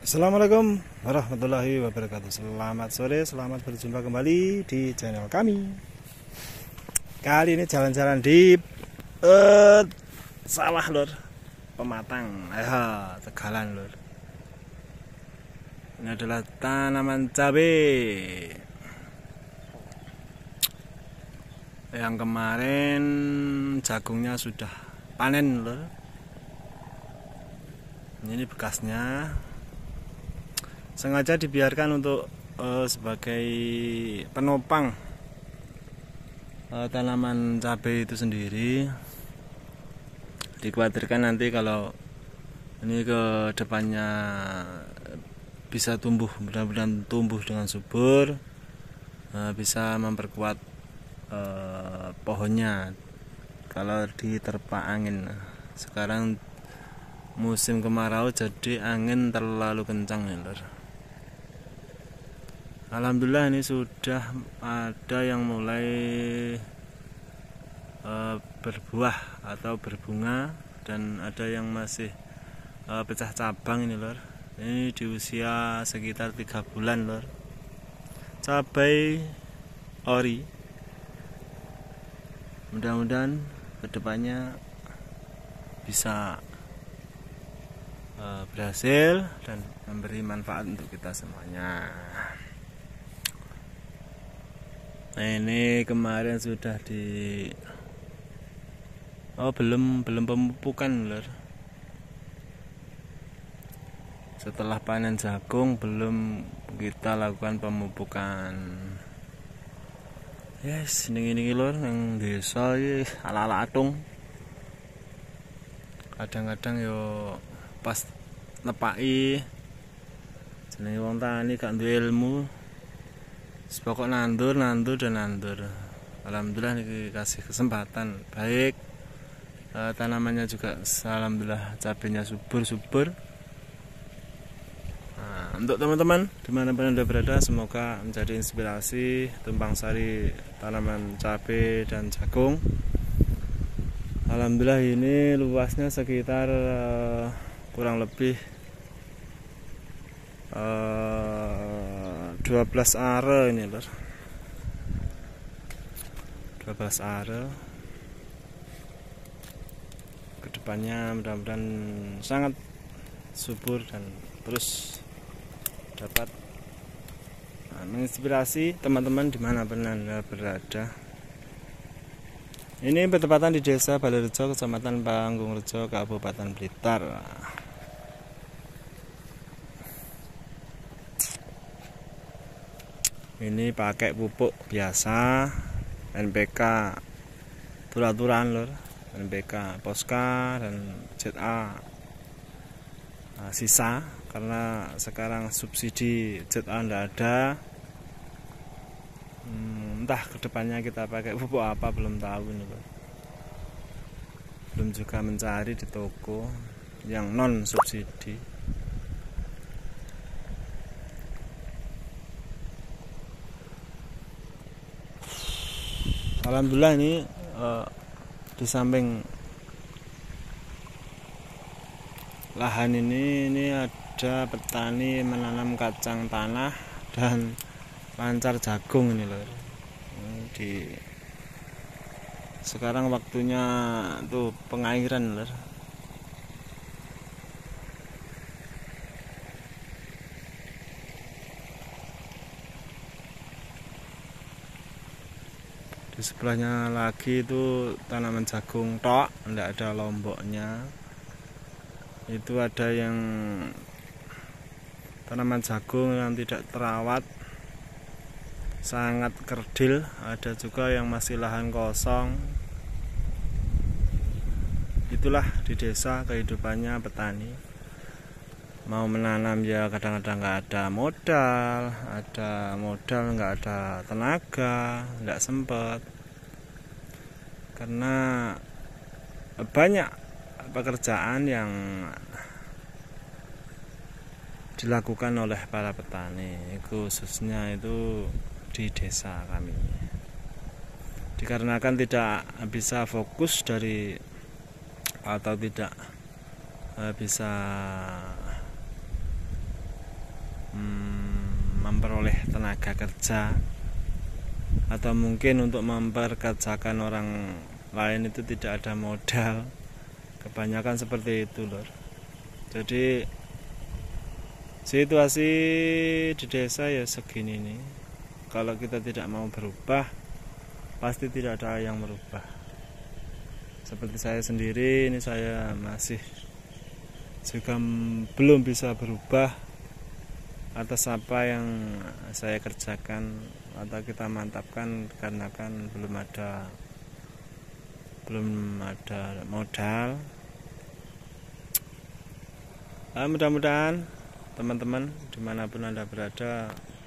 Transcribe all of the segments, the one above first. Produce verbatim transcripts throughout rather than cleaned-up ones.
Assalamualaikum warahmatullahi wabarakatuh. Selamat sore, selamat berjumpa kembali di channel kami. Kali ini jalan-jalan di uh, sawah lor, Pematang, ya, Tegalan lor. Ini adalah tanaman cabai yang kemarin jagungnya sudah panen lor. Ini bekasnya. Sengaja dibiarkan untuk uh, sebagai penopang uh, tanaman cabai itu sendiri. Dikhawatirkan nanti kalau ini ke depannya bisa tumbuh, mudah-mudahan tumbuh dengan subur, uh, bisa memperkuat uh, pohonnya kalau diterpa angin. Sekarang musim kemarau jadi angin terlalu kencang ya lor. Alhamdulillah ini sudah ada yang mulai uh, berbuah atau berbunga, dan ada yang masih uh, pecah cabang ini lor. Ini di usia sekitar tiga bulan lor. Cabai ori. Mudah-mudahan kedepannya bisa uh, berhasil dan memberi manfaat untuk kita semuanya. Nah, ini kemarin sudah di oh belum belum pemupukan lor. Setelah panen jagung belum kita lakukan pemupukan. Yes, ini ini lor yang desa ini ala-ala atung. Kadang-kadang yo pas nepaki jenenge wong tani gak duwe ilmu. Pokok nandur, nandur dan nandur. Alhamdulillah dikasih kesempatan baik. E, tanamannya juga alhamdulillah cabenya subur-subur. Nah, untuk teman-teman dimanapun anda berada, semoga menjadi inspirasi tumpang sari tanaman cabai dan jagung. Alhamdulillah ini luasnya sekitar uh, kurang lebih uh, dua belas are ini lor. dua belas are. Kedepannya mudah-mudahan sangat subur dan terus dapat uh, menginspirasi teman-teman dimanapun anda berada. Ini bertepatan di Desa Balairejo, Kecamatan Panggungrejo, Kabupaten Blitar. Ini pakai pupuk biasa N P K turaturan lor, N P K Posca dan Z A nah, sisa karena sekarang subsidi Z A tidak ada. Hmm, entah kedepannya kita pakai pupuk apa belum tahu ini lor. Belum juga mencari di toko yang non subsidi. Alhamdulillah ini uh, di samping lahan ini ini ada petani menanam kacang tanah dan lancar jagung ini loh. Di sekarang waktunya tuh pengairan loh. Di sebelahnya lagi itu tanaman jagung tok, tidak ada lomboknya. Itu ada yang tanaman jagung yang tidak terawat, sangat kerdil. Ada juga yang masih lahan kosong. Itulah di desa kehidupannya petani. Mau menanam ya kadang-kadang nggak ada modal, ada modal nggak ada tenaga, nggak sempet. Karena banyak pekerjaan yang dilakukan oleh para petani, khususnya itu di desa kami. Dikarenakan tidak bisa fokus dari atau tidak bisa memperoleh tenaga kerja, atau mungkin untuk memperkerjakan orang lain itu tidak ada modal. Kebanyakan seperti itu lor. Jadi situasi di desa ya segini nih. Kalau kita tidak mau berubah, pasti tidak ada yang merubah. Seperti saya sendiri ini, saya masih juga belum bisa berubah atas apa yang saya kerjakan atau kita mantapkan, karena kan belum ada belum ada modal. Nah, mudah-mudahan teman-teman dimanapun Anda berada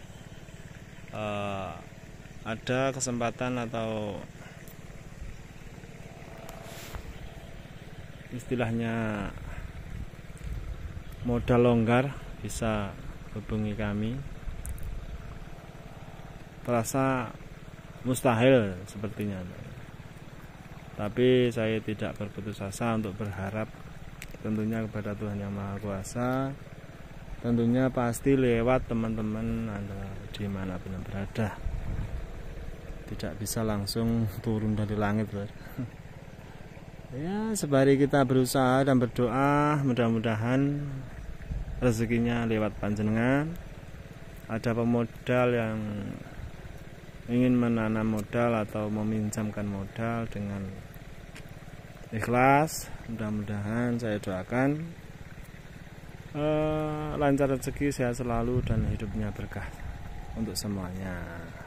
uh, ada kesempatan atau istilahnya modal longgar, bisa hubungi kami. Terasa mustahil sepertinya, tapi saya tidak berputus asa untuk berharap tentunya kepada Tuhan Yang Maha Kuasa. Tentunya pasti lewat teman-teman Anda dimanapun berada. Tidak bisa langsung turun dari langit loh. Ya, sebari kita berusaha dan berdoa, mudah-mudahan rezekinya lewat panjenengan. Ada pemodal yang ingin menanam modal atau meminjamkan modal dengan ikhlas, mudah-mudahan saya doakan uh, lancar rezeki, sehat selalu, dan hidupnya berkah untuk semuanya.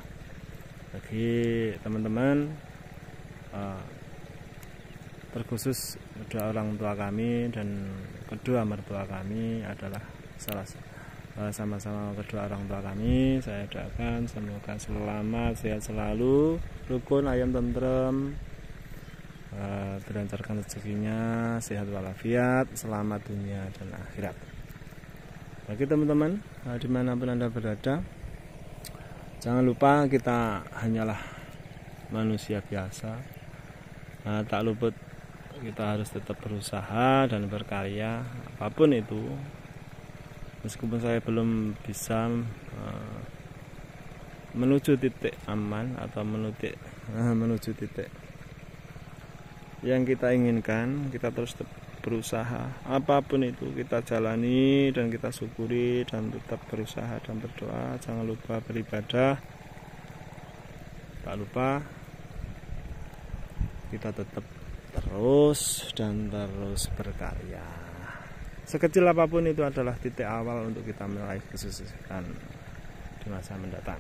Bagi teman-teman, uh, terkhusus kedua orang tua kami dan kedua mertua kami adalah salah sama-sama kedua orang tua kami, saya doakan semoga selamat, sehat selalu, rukun, ayam, tentrem, uh, dilancarkan rezekinya, sehat walafiat, selamat dunia dan akhirat. Bagi teman-teman uh, dimanapun Anda berada, jangan lupa kita hanyalah manusia biasa, uh, tak luput kita harus tetap berusaha dan berkarya apapun itu. Meskipun saya belum bisa uh, menuju titik aman atau menuju uh, menuju titik yang kita inginkan, kita terus berusaha. Apapun itu kita jalani dan kita syukuri dan tetap berusaha dan berdoa. Jangan lupa beribadah. Tak lupa kita tetap terus dan terus berkarya. Sekecil apapun itu adalah titik awal untuk kita meraih kesuksesan di masa mendatang.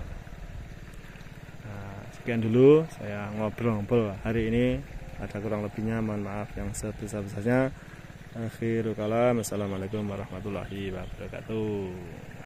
Nah, sekian dulu saya ngobrol-ngobrol hari ini. Ada kurang lebihnya mohon maaf yang sebesar-besarnya. Akhirul kalam, assalamualaikum warahmatullahi wabarakatuh.